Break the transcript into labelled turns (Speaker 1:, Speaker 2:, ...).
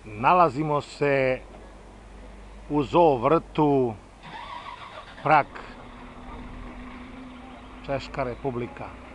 Speaker 1: Nalazimo se u zoo vrtu Prag, Češka Republika.